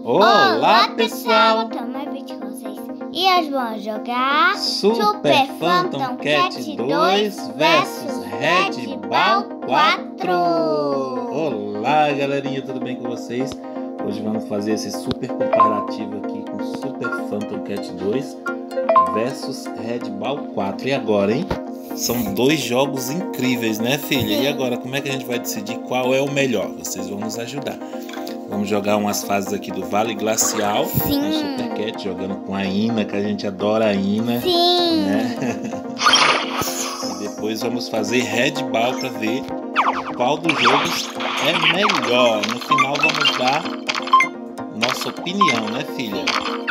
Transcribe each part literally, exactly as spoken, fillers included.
Olá, Olá pessoal! pessoal, tô mais vídeo com vocês. E hoje vamos jogar Super Phantom Cat dois versus Red Ball quatro. Olá, galerinha, tudo bem com vocês? Hoje vamos fazer esse super comparativo aqui com Super Phantom Cat dois versus Red Ball quatro. E agora, hein? São dois jogos incríveis, né, filha? E agora, como é que a gente vai decidir qual é o melhor? Vocês vão nos ajudar. Vamos jogar umas fases aqui do Vale Glacial. Sim. Com o Super Cat, jogando com a Ina, que a gente adora a Ina. Sim. Né? E depois vamos fazer Red Ball para ver qual dos jogos é melhor. No final vamos dar nossa opinião, né, filha?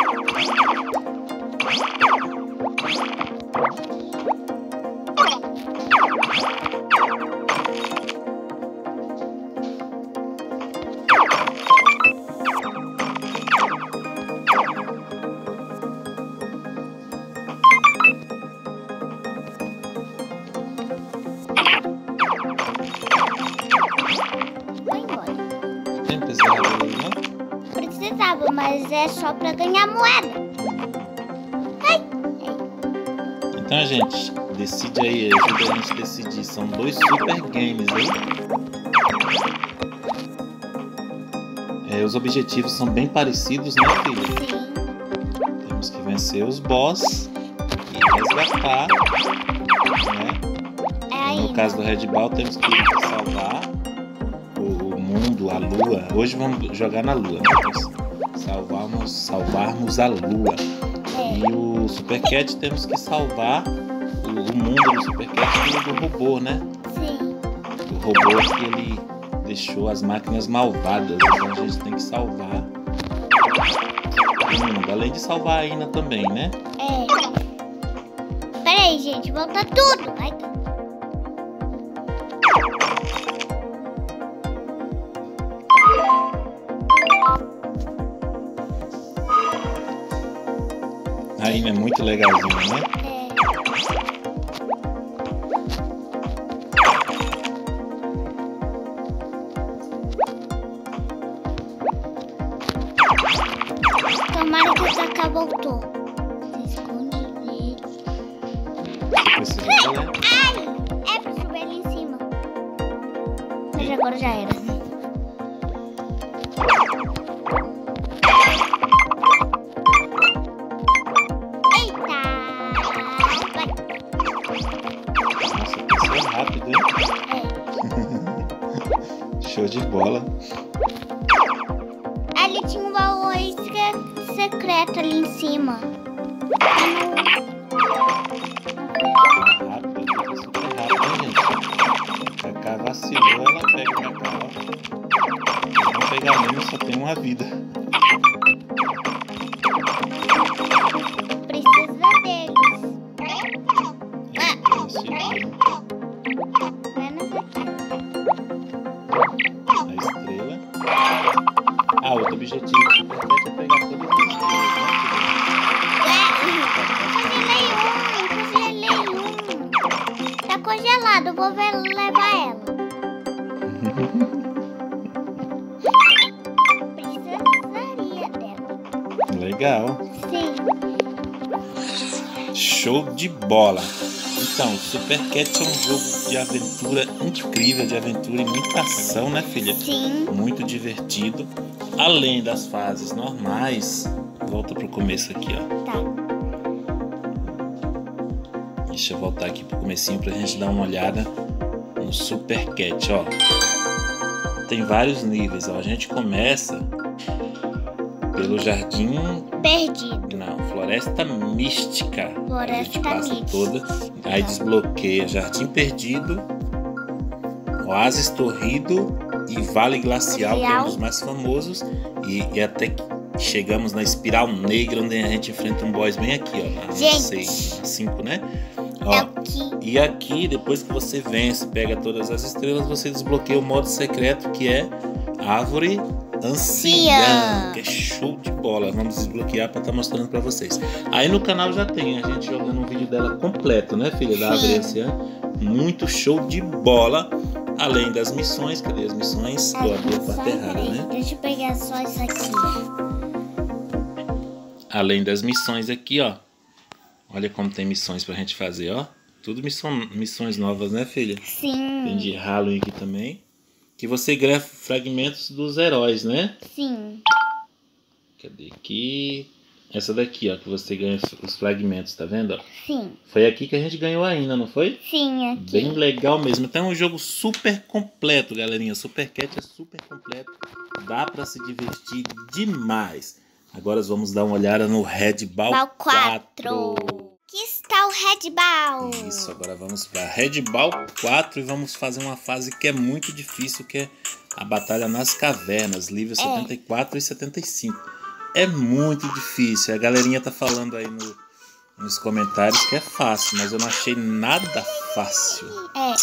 Precisava, mas é só pra ganhar moeda. Ai. Então, gente, decide aí, ajuda a gente a decidir. São dois super games aí. É, os objetivos são bem parecidos, né, filha? Sim. Temos que vencer os boss e resgatar, né? É No caso do Red Ball, temos que salvar o mundo, a lua. Hoje vamos jogar na lua, né? Salvarmos, salvarmos a lua. É. E o Super Cat temos que salvar o, o mundo do Super Cat do robô, né? Sim. O robô que ele deixou as máquinas malvadas. Então a gente tem que salvar o mundo. Além de salvar a Ina também, né? É. Pera aí, gente. Volta tudo. Vai tudo. A Ina é muito legalzinha, né? É. Tomara que o Kaká voltou. Se esconde nele. Você precisa ver, né? Ai! É pra subir ali em cima. Mas agora já era. Rápido, hein? É. Show de bola. Ali tinha um baú secreto ali em cima. Rápido, super rápido, hein, gente? Kaká vacilou, ela pega o Kaká. Se não pegar mesmo, só tem uma vida. Precisa deles. É, vacilou. A estrela. Ah, outro objetivo do Super Cat é pegar todas as estrelas, né? Congelei um, congelei um. Tá congelado, vou ver, levar ela. Precisaria dela. Legal. Sim. Show de bola. Então, Super Cat é um jogo de aventura incrível, de aventura e muita ação, né, filha? Sim. Muito divertido. Além das fases normais, volta pro começo aqui, ó. Tá. Deixa eu voltar aqui pro comecinho pra gente dar uma olhada no Super Cat, ó. Tem vários níveis, ó. A gente começa pelo Jardim Perdido. Não, Floresta Mística. Floresta a gente passa Mística. toda. Aí desbloqueia Jardim Perdido, Oásis Torrido e Vale Glacial, que é um dos mais famosos. E, e até que chegamos na Espiral Negra, onde a gente enfrenta um boss bem aqui, ó. Na Gente. cinco, né? É Ó, aqui. e aqui, depois que você vence, pega todas as estrelas, você desbloqueia o modo secreto, que é Árvore Anciã, que é show de bola. Vamos desbloquear para estar tá mostrando para vocês. Aí no canal já tem a gente jogando um vídeo dela completo, né, filha? Da Árvore Anciã. Muito show de bola. Além das missões, cadê as missões? Eu abri a parte errada, né? Deixa eu pegar só isso aqui. Além das missões aqui, ó. Olha como tem missões pra gente fazer, ó. Tudo missão, missões novas, né, filha? Sim. Tem de Halloween aqui também. Que você ganha fragmentos dos heróis, né? Sim. Cadê aqui? Essa daqui, ó, que você ganha os fragmentos, tá vendo? Ó? Sim. Foi aqui que a gente ganhou ainda, não foi? Sim, aqui. Bem legal mesmo. Então é um jogo super completo, galerinha. Super Cat é super completo. Dá pra se divertir demais. Agora vamos dar uma olhada no Red Ball quatro. Aqui está o Red Ball. Isso, agora vamos para Red Ball quatro e vamos fazer uma fase que é muito difícil, que é a Batalha nas Cavernas, nível É. setenta e quatro e setenta e cinco. É muito difícil. A galerinha tá falando aí no, nos comentários que é fácil, mas eu não achei nada fácil. É.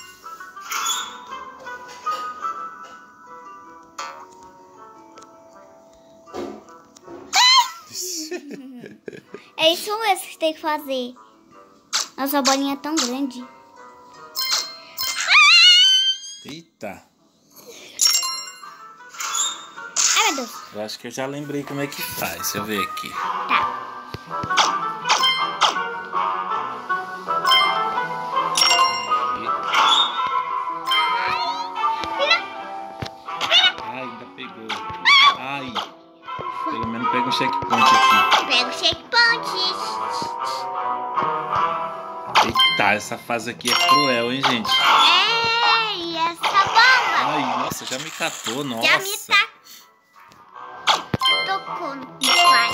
É isso mesmo que tem que fazer. Nossa, a bolinha é tão grande. Eita. Ai, meu Deus. Eu acho que eu já lembrei como é que faz. Deixa eu ver aqui. Tá. Ai, ainda pegou. Ai. Pelo menos pega um checkpoint aqui. Pega o checkpoint. Eita, essa fase aqui é cruel, hein, gente? É, e essa bomba? Ai, nossa, já me catou, nossa. Já me tá... tocou no pai.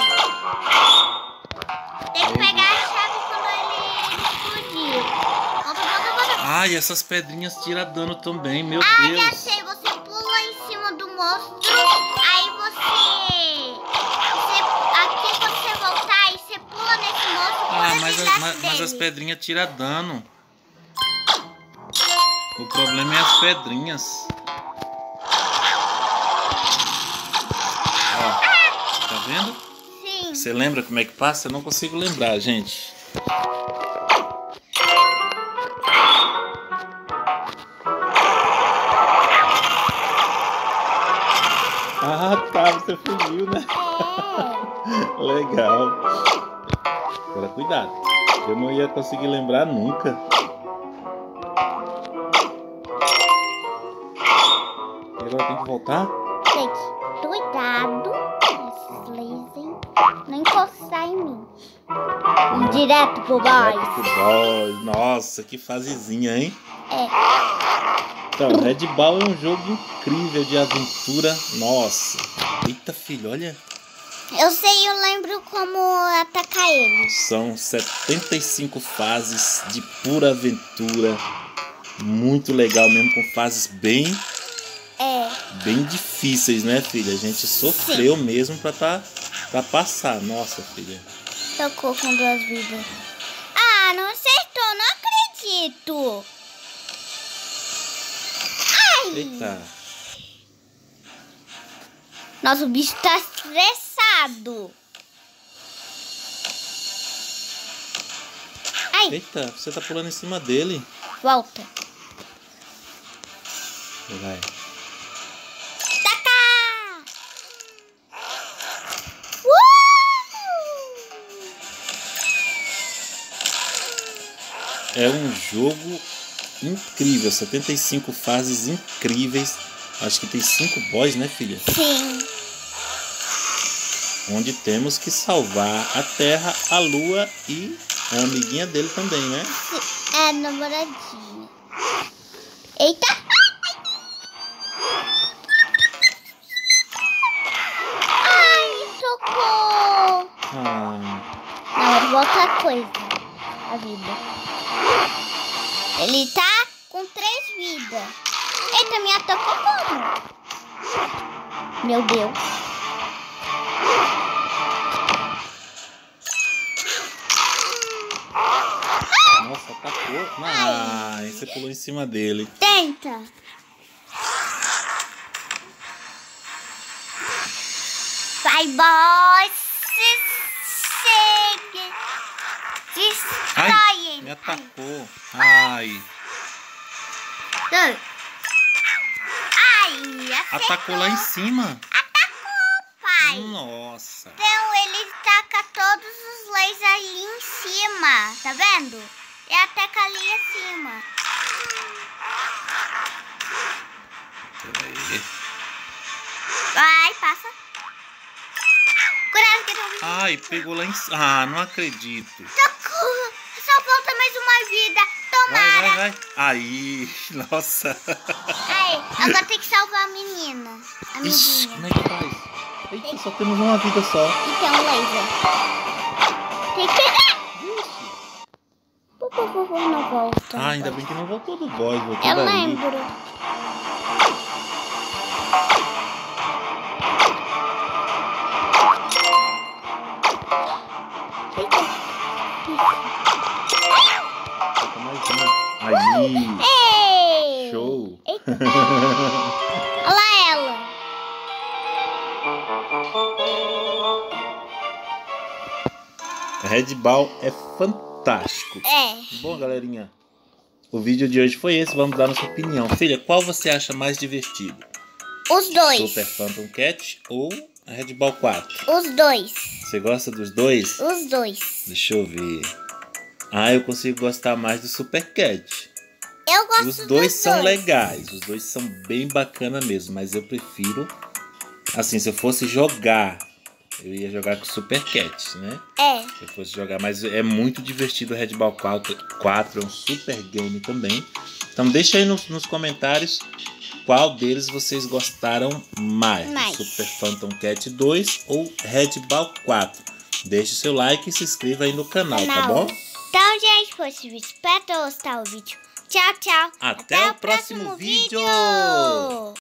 Tem que pegar a chave quando ele explodir. Volta, volta, volta. Ai, essas pedrinhas tiram dano também, meu Ah, já Deus. sei. Você pula em cima do monstro. Aí você... você... Aqui você voltar e você pula nesse monstro. Ah, pula mas, no a- braço mas, mas as dele. pedrinhas tiram dano. O problema é as pedrinhas. Ó, tá vendo? Sim. Você lembra como é que passa? Eu não consigo lembrar, gente. Ah, tá, você fugiu, né? É. Legal. Agora cuidado. Eu não ia conseguir lembrar nunca. E agora tem que voltar? Gente, cuidado. Esses lasers não encostar em mim. Ah, Direto pro Direto boss. pro boss. Nossa, que fasezinha, hein? É. Então, Red Ball é um jogo incrível de aventura. Nossa. Eita, filho, olha. Eu sei, eu lembro como atacar ele. São setenta e cinco fases de pura aventura. Muito legal mesmo, com fases bem, É. bem difíceis, né, filha? A gente sofreu mesmo pra, tá, pra passar. Nossa, filha. Tocou com duas vidas. Ah, não acertou, não acredito. Ai. Eita. Nossa, o bicho tá estressado. Ai, Eita, você tá pulando em cima dele. volta. Vai. Taca! Uh! É um jogo incrível. setenta e cinco fases incríveis. Acho que tem cinco boss, né, filha? Sim. Onde temos que salvar a Terra, a Lua e a amiguinha dele também, né? É, namoradinha. Eita! Ai, socorro! Ah, Não, eu vou outra coisa. A vida. Ele tá com três vidas. Eita, me atacou como? Meu Deus. nossa, atacou. Ah, aí você pulou em cima dele. Tenta. Vai, boss. Segue. Destrói Ai, ele. me atacou. Ai, Ai. acertou. Atacou lá em cima? Atacou, pai. Nossa. Então ele taca todos os lasers ali em cima, tá vendo? E ataca ali em cima. Peraí. Vai, passa. Cuidado que eu tô... Ai, pegou lá em cima. Ah, não acredito. Socorro. Só falta mais uma vida. Tomara. Vai, vai, vai. Aí, nossa. Aí, agora tem que salvar a menina. A Ixi, menina. como é que faz? Eita, só temos uma vida só. E tem um laser. Tem que pegar. Ixi. Por favor, não volta. Ah, ainda bem que não voltou do boss, voltou Eu dali. lembro. Falta mais uma. Aí, Ei! show. Eita. Olha lá ela. Red Ball é fantástico. É. Bom, galerinha, o vídeo de hoje foi esse. Vamos dar nossa opinião. Filha, qual você acha mais divertido? Os dois. Super Phantom Cat ou Red Ball quatro? Os dois. Você gosta dos dois? Os dois. Deixa eu ver. Ah, eu consigo gostar mais do Super Cat. Eu gosto Os dois dos são dois. legais. Os dois são bem bacana mesmo. Mas eu prefiro... Assim, se eu fosse jogar, eu ia jogar com o Super Cat, né? É. Se eu fosse jogar, mas é muito divertido o Red Ball quatro, é um super game também. Então deixa aí nos, nos comentários qual deles vocês gostaram mais. Mais. Super Phantom Cat dois ou Red Ball quatro. Deixe o seu like e se inscreva aí no canal, tá Canal. bom? Então, gente, foi esse vídeo. Espero gostar do vídeo. Tchau, tchau. Até o próximo vídeo. vídeo.